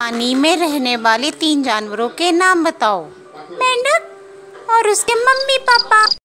पानी में रहने वाले 3 जानवरों के नाम बताओ। मेंढक और उसके मम्मी पापा।